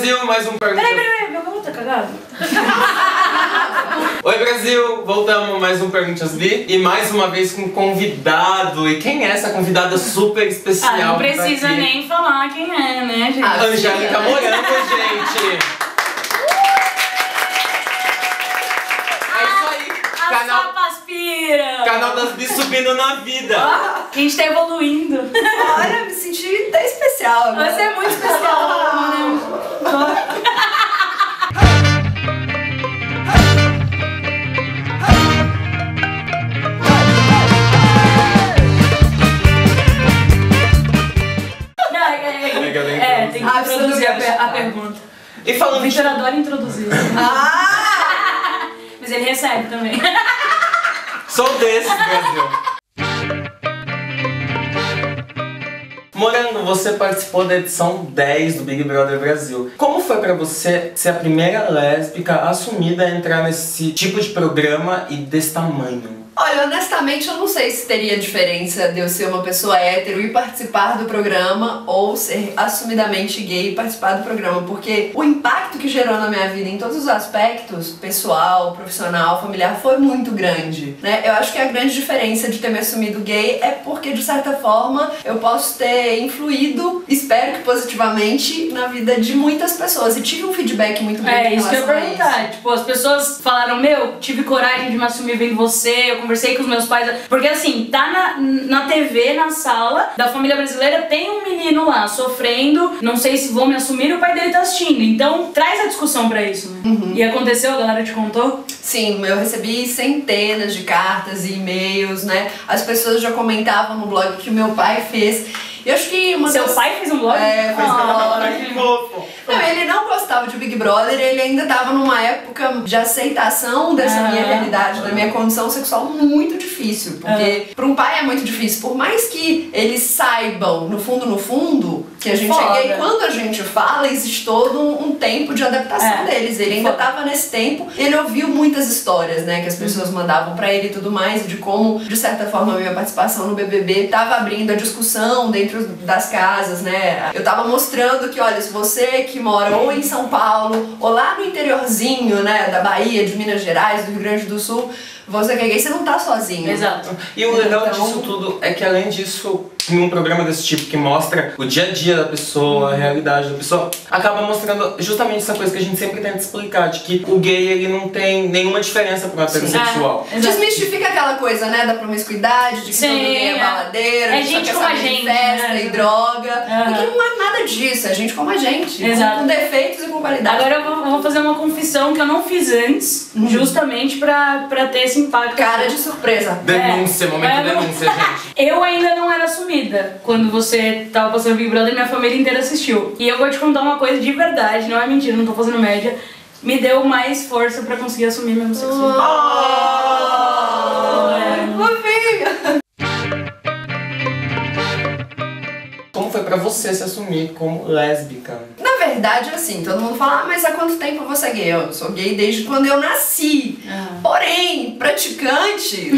Brasil, mais um Perguntas... Peraí, meu cabelo tá cagado? Oi, Brasil! Voltamos mais um Perguntas Bi e mais uma vez com um convidado. E quem é essa convidada super especial? Não precisa nem falar quem é, né, gente? Angélica Morango, gente! É isso aí! Canal das Bi subindo na vida! A gente tá evoluindo. Olha, me senti até especial agora. Você é muito especial, mano. Tem que introduzir a pergunta. E falando O Victor adora introduzir. Mas ele recebe também. Sou desse, Brasil! Morango, você participou da edição 10 do Big Brother Brasil. Como foi pra você ser a primeira lésbica assumida a entrar nesse tipo de programa e desse tamanho? Olha, honestamente eu não sei se teria diferença de eu ser uma pessoa hétero e participar do programa ou ser assumidamente gay e participar do programa, porque o impacto que gerou na minha vida em todos os aspectos, pessoal, profissional, familiar, foi muito grande, né? Eu acho que a grande diferença de ter me assumido gay é porque, de certa forma, eu posso ter influído, espero que positivamente, na vida de muitas pessoas e tive um feedback muito grande. É isso que eu ia perguntar. Tipo, as pessoas falaram, tive coragem de me assumir vendo você, eu conversei com os meus pais, porque assim, tá na TV, na sala da família brasileira, tem um menino lá sofrendo, não sei se vou me assumir, o pai dele tá assistindo, então traz a discussão pra isso, né? E aconteceu, a galera te contou? Sim, eu recebi centenas de cartas e e-mails, né? As pessoas já comentavam no blog que o meu pai fez. Eu acho que Seu pai fez um blog? É, fez um blog. Que fofo! Não, ele não gostava de Big Brother, ele ainda tava numa época de aceitação dessa minha realidade, da minha condição sexual muito difícil. Porque pra um pai é muito difícil, por mais que eles saibam, no fundo, que a gente é gay, quando a gente fala, existe todo um tempo de adaptação deles. Ele ainda tava nesse tempo, ele ouviu muitas histórias, né, que as pessoas mandavam pra ele e tudo mais, de como, de certa forma, a minha participação no BBB tava abrindo a discussão dentro das casas, né. Eu tava mostrando que, olha, se você que mora ou em São Paulo, ou lá no interiorzinho, né, da Bahia, de Minas Gerais, do Rio Grande do Sul, você que é gay, você não tá sozinho. Exato. E o legal disso tudo é que, além disso, em um programa desse tipo que mostra o dia a dia da pessoa, a realidade da pessoa, acaba mostrando justamente essa coisa que a gente sempre tenta explicar, de que o gay, ele não tem nenhuma diferença pro heterossexual. Desmistifica aquela coisa, né, da promiscuidade, de que todo gay é baladeiro, é que gente só quer como a saber de gente, festa né? e droga, e que não é nada disso, é gente como a gente, com defeitos e com qualidade. Agora eu vou fazer uma confissão que eu não fiz antes, justamente pra ter esse impacto. Cara de surpresa. Denúncia, momento denúncia, gente. Eu ainda não era assumida quando você tava passando Big Brother, minha família inteira assistiu. E eu vou te contar uma coisa de verdade, não é mentira, não tô fazendo média. Me deu mais força pra conseguir assumir minha homossexualidade. Como foi pra você se assumir como lésbica? Na verdade, assim, todo mundo fala, mas há quanto tempo você é gay? Eu sou gay desde quando eu nasci. Porém, praticante...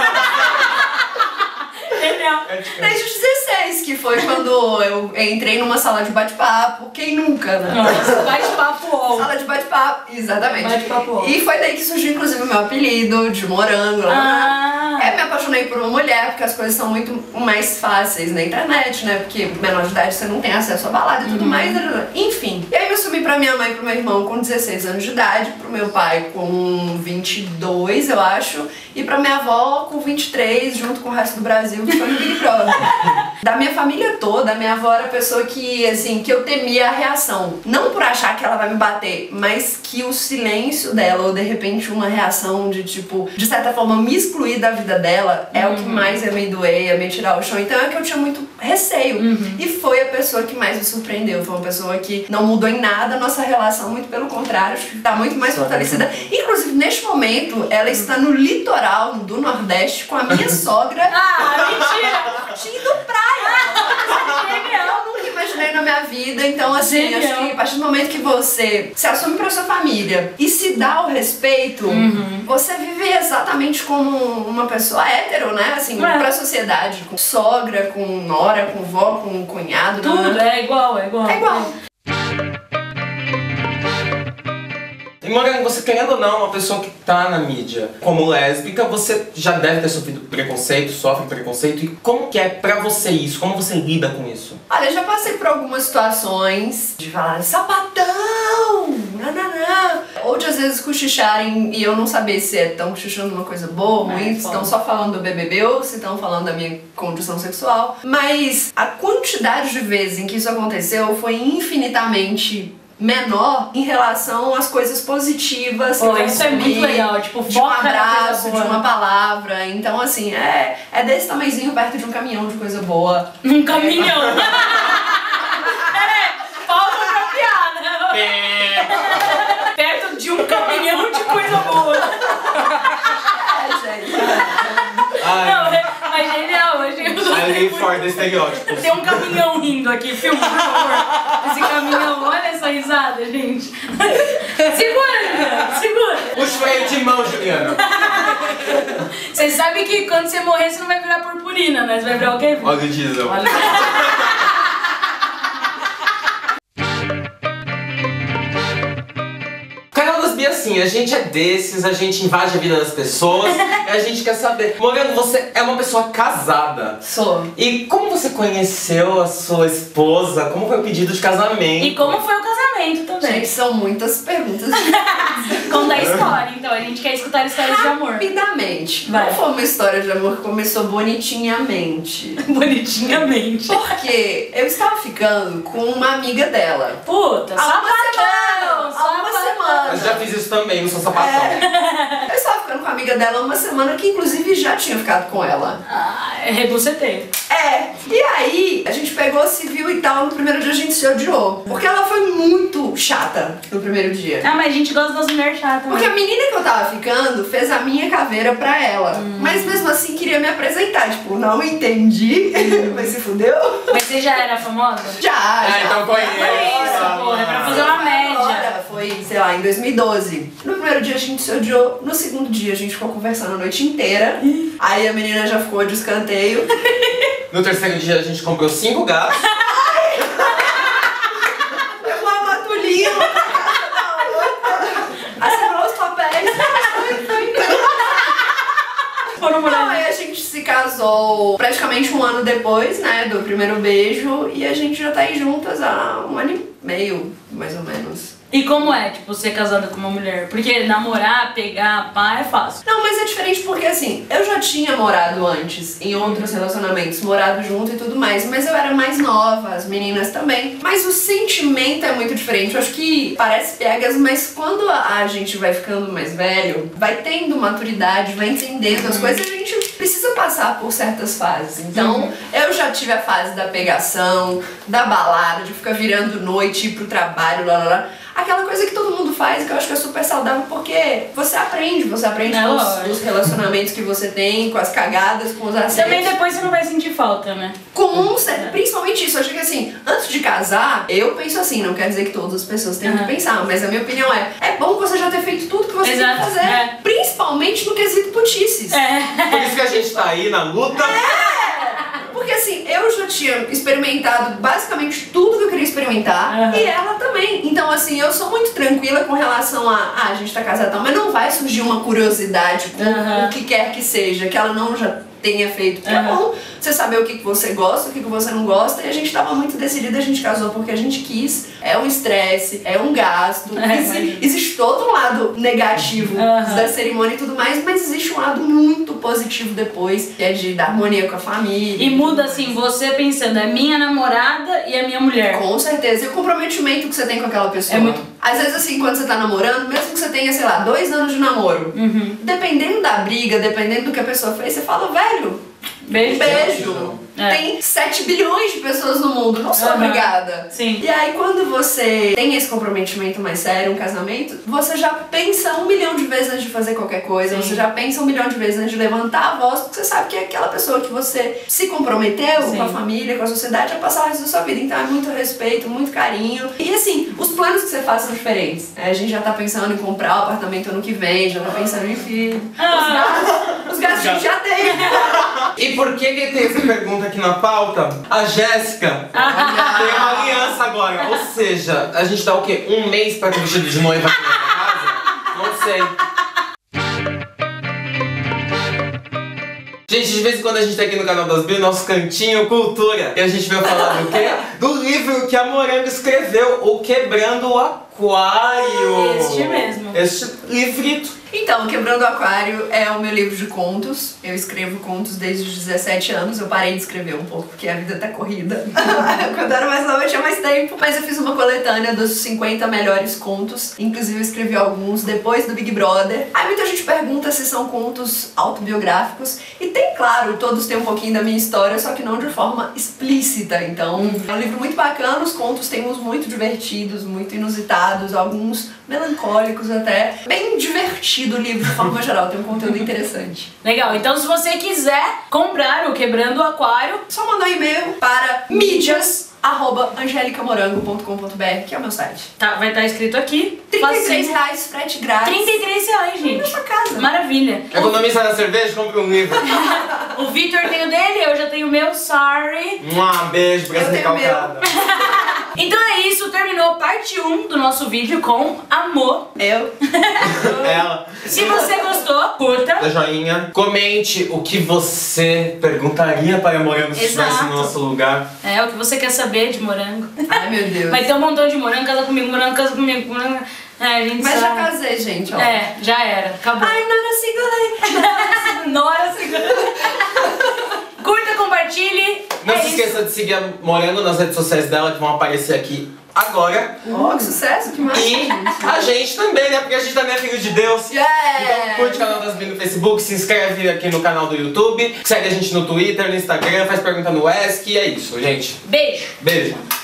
Desde os 16, que foi quando eu entrei numa sala de bate-papo. Quem nunca, né? Nossa, bate-papo. Sala de bate-papo, exatamente. Bate-papo. E foi daí que surgiu, inclusive, o meu apelido de Morango. Me apaixonei por uma mulher, porque as coisas são muito mais fáceis na internet, né? Porque menor de idade você não tem acesso à balada e tudo mais. Enfim. E aí eu assumi pra minha mãe e pro meu irmão com 16 anos de idade, pro meu pai com 22, eu acho, e pra minha avó com 23, junto com o resto do Brasil, que foi no Big Brother. Da minha família toda, a minha avó era a pessoa que, assim, que eu temia a reação. Não por achar que ela vai me bater, mas que o silêncio dela, ou de repente uma reação de, tipo, de certa forma me excluir da vida dela, é o que mais ia me doer, ia me tirar o chão. Então é que eu tinha muito receio. E foi a pessoa que mais me surpreendeu. Foi uma pessoa que não mudou em nada a nossa relação, muito pelo contrário, acho que tá muito mais fortalecida. Inclusive, neste momento, ela está no litoral do Nordeste com a minha sogra. Mentira! Curtindo praia! Eu nunca imaginei na minha vida. Então, assim, acho que a partir do momento que você se assume pra sua família e se dá o respeito, você vive exatamente como uma pessoa hétero, né? Assim, pra sociedade, com sogra, com nora, com vó, com cunhado. Tudo, é igual. É igual. E Moreno, você querendo ou não, uma pessoa que tá na mídia como lésbica, você já deve ter sofrido preconceito, sofre preconceito. E como que é pra você isso? Como você lida com isso? Olha, eu já passei por algumas situações de falar sapatão, nananã. Ou de às vezes cochicharem e eu não saber se estão cochichando uma coisa boa ou ruim, se estão só falando do BBB ou se estão falando da minha condição sexual. Mas a quantidade de vezes em que isso aconteceu foi infinitamente menor em relação às coisas positivas que eu isso é muito legal, tipo, de um abraço, de uma palavra. Então, assim, é desse tamanhozinho perto de um caminhão de coisa boa. Um caminhão! Pausa pra piada! Perto de um caminhão de coisa boa. Gente. Não, é genial, é genial. Ali fora desse estereótipo. Tem um caminhão rindo aqui, filma, por favor. Esse caminhão, olha essa risada, gente. Segura, Juliana, segura. Puxa o freio de mão, Juliana. Você sabe que quando você morrer, você não vai virar purpurina, né? Você vai virar o quê? Olha o diesel. Olha. Assim, a gente é desses, a gente invade a vida das pessoas e a gente quer saber. Moreno, você é uma pessoa casada. Sou. E como você conheceu a sua esposa? Como foi o pedido de casamento? E como foi o casamento também? Gente, são muitas perguntas. Conta a história, então. A gente quer escutar histórias de amor. Rapidamente. Vai. Não foi uma história de amor que começou bonitinhamente. Bonitinhamente. Porque eu estava ficando com uma amiga dela. Puta, Há uma sapatão. semana. Eu já fiz isso também, não sou sapatão. Eu estava ficando com a amiga dela há uma semana, que inclusive já tinha ficado com ela. Ah, rebuceteio. E aí a gente pegou, se viu e tal. No primeiro dia a gente se odiou. Porque ela foi muito chata no primeiro dia. Ah, mas a gente gosta das mulheres chatas. Porque a menina que eu tava ficando fez a minha caveira pra ela. Mas mesmo assim queria me apresentar. Tipo, não entendi. Mas se fudeu. Mas você já era famosa? Já. Então conheço. Isso, porra, é pra fazer uma média. Olha, foi, sei lá, em 2012. No primeiro dia a gente se odiou. No segundo dia a gente ficou conversando a noite inteira. Aí a menina já ficou de escanteio. No terceiro dia a gente comprou 5 gatos. Pegou a matulina. Assinou os papéis. Não, aí a gente se casou praticamente um ano depois, né, do primeiro beijo. E a gente já tá aí juntas há 1 ano e meio, mais ou menos. E como é, tipo, ser casada com uma mulher? Porque namorar, pegar, pá, é fácil. Não, mas é diferente porque, assim, eu já tinha morado antes em outros relacionamentos, morado junto e tudo mais, mas eu era mais nova, as meninas também. Mas o sentimento é muito diferente. Eu acho que parece piegas, mas quando a gente vai ficando mais velho, vai tendo maturidade, vai entendendo as coisas, a gente precisa passar por certas fases. Então, eu já tive a fase da pegação, da balada, de ficar virando noite, ir pro trabalho, lá, lá, lá. Aquela coisa que todo mundo faz, que eu acho que é super saudável, porque você aprende com os relacionamentos que você tem, com as cagadas, com os acertos. Também depois você não vai sentir falta, né? Principalmente isso, eu acho que assim, antes de casar, eu penso assim, não quer dizer que todas as pessoas tenham que pensar, mas a minha opinião é bom você já ter feito tudo que você tem que fazer, principalmente no quesito putices. Por isso que a gente tá aí na luta. Porque assim, eu já tinha experimentado basicamente tudo que eu queria experimentar e ela também. Então assim, eu sou muito tranquila com relação a gente tá casada, mas não vai surgir uma curiosidade com o que quer que seja, que ela não já tenha feito. Porque é bom você saber o que você gosta, o que você não gosta. E a gente tava muito decidida, a gente casou porque a gente quis. É um estresse, é um gasto. Existe todo um lado negativo da cerimônia e tudo mais, mas existe um lado muito positivo depois, que é de dar harmonia com a família. E muda assim, você pensando, é minha namorada e a minha mulher. Com certeza. E o comprometimento que você tem com aquela pessoa. É muito... Às vezes assim, quando você tá namorando, mesmo que você tenha, sei lá, 2 anos de namoro, dependendo da briga, dependendo do que a pessoa fez, você fala, velho, beijo. Tem 7 bilhões de pessoas no mundo, não sou obrigada. Sim. E aí quando você tem esse comprometimento mais sério, um casamento, você já pensa 1 milhão de vezes antes de fazer qualquer coisa, você já pensa 1 milhão de vezes antes de levantar a voz, porque você sabe que é aquela pessoa que você se comprometeu com a família, com a sociedade, a passar o resto da sua vida. Então é muito respeito, muito carinho. E assim, os planos que você faz são diferentes. A gente já tá pensando em comprar o apartamento ano que vem, já tá pensando em filho. Os gastos a gente já tem. E por que tem essa pergunta aqui na pauta? A Jéssica tem uma aliança agora. Ou seja, a gente dá o quê? 1 mês pra ter vestido de noiva aqui nessa casa? sei. Gente, de vez em quando a gente tá aqui no canal das Bi, nosso cantinho cultura. E a gente veio falar do quê? Do livro que a Morango escreveu, O Quebrando o Aquário. Este mesmo. Este livrito. Então, Quebrando o Aquário é o meu livro de contos. Eu escrevo contos desde os 17 anos. Eu parei de escrever um pouco porque a vida tá corrida. Quando eu era mais nova eu tinha mais tempo. Mas eu fiz uma coletânea dos 50 melhores contos. Inclusive eu escrevi alguns depois do Big Brother. Aí muita gente pergunta se são contos autobiográficos. E tem, claro, todos têm um pouquinho da minha história, só que não de forma explícita. Então, é um livro muito bacana. Os contos tem uns muito divertidos, muito inusitados, alguns melancólicos até. Bem divertido o livro de forma geral, tem um conteúdo interessante. Legal, então se você quiser comprar o Quebrando o Aquário, só mandar um e-mail para mídias@angelicamorango.com.br, que é o meu site. tá, vai estar escrito aqui. R$33, frete grátis. R$33, gente. Na sua casa. Maravilha. Economiza na cerveja, compre um livro. O Victor tem o dele, eu já tenho o meu, sorry. Beijo pra essa recalcada. Então é isso, terminou parte 1 do nosso vídeo com amor. Ela. Se você gostou, curta. Dá joinha. Comente o que você perguntaria para Morango se estivesse no nosso lugar. É, o que você quer saber de Morango. Ai, meu Deus. Vai ter um montão de Morango, casa comigo, Morango, casa comigo, Morango. É, a gente Mas sabe. já casei, gente, ó. É, já era, acabou. Ai, Nora Sigolei. Nora Sigolei. Curta, compartilhe. Não se esqueça de seguir a Morango nas redes sociais dela, que vão aparecer aqui agora. Oh, que sucesso, que massa. E a gente também, né? Porque a gente também é filho de Deus. Yeah. Então curte o canal das Bi no Facebook, se inscreve aqui no canal do YouTube, segue a gente no Twitter, no Instagram, faz pergunta no Ask e é isso, gente. Beijo. Beijo.